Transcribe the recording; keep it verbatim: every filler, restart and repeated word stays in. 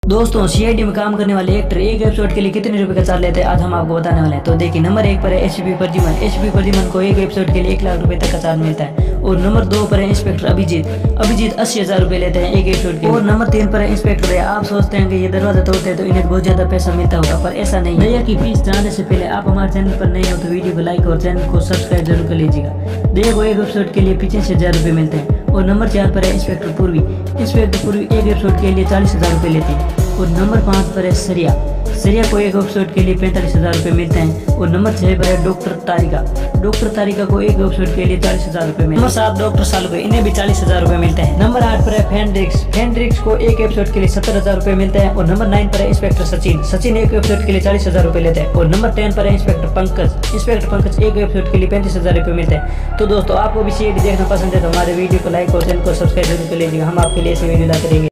दोस्तों सीआईडी में काम करने वाले एक्टर एक एपिसोड के लिए कितने रुपए का चार्ज लेते हैं आज हम आपको बताने वाले हैं। तो देखिए, नंबर एक पर है एचपी प्रद्युमन। एचपी प्रद्युमन को एक एपिसोड के लिए एक लाख रुपए तक का चार्ज मिलता है। और नंबर दो पर है इंस्पेक्टर अभिजीत। अभिजीत अस्सी हजार रुपए लेते हैं एक एपिसोड के। और नंबर तीन पर है इंस्पेक्टर है। आप सोचते हैं कि ये दरवाजा तोड़ते हैं तो इन्हें बहुत ज्यादा पैसा मिलता होगा, पर ऐसा नहीं। भैया की फीस जानने से पहले आप हमारे चैनल पर नए हो तो वीडियो को लाइक और चैनल को सब्सक्राइब जरूर कर लीजिएगा। भैया को एक एपिसोड के लिए पचास हजार रुपए मिलते हैं। और नंबर चार पर है इंस्पेक्टर पूर्वी। इंस्पेक्टर पूर्वी एक एपिसोड के लिए चालीस हजार रुपए लेती है। और नंबर पाँच पर है सरिया। सरिया को एक एपिसोड के लिए पैंतालीस हजार रुपए मिलते हैं। और नंबर छह पर है डॉक्टर तारिका। डॉक्टर तारिका को एक एपिसोड के लिए चालीस हजार रुपए मिलते हैं। नंबर सात डॉक्टर सालुके, इन्हें भी चालीस हजार रुपए मिलते हैं। नंबर आठ पर है फेंड्रिक्स। फेंड्रिक्स को एक एपिसोड के लिए सत्तर हजार रुपए मिलते हैं। और नंबर नाइन पर है इंस्पेक्टर सचिन। सचिन एक एपिसोड के लिए चालीस हजार रुपए लेते हैं। और नंबर टेन पर है इंस्पेक्टर पंकज। इंस्पेक्टर पंकज एक एपिसोड के लिए पैंतीस हजार रुपए मिलते हैं। तो दोस्तों, आपको भी सीआईडी देखना पसंद है तो हमारे वीडियो को लाइक और चैनल को सब्सक्राइब जरूर कर लीजिएगा। हम आपके लिए ऐसे वीडियो लाते रहेंगे।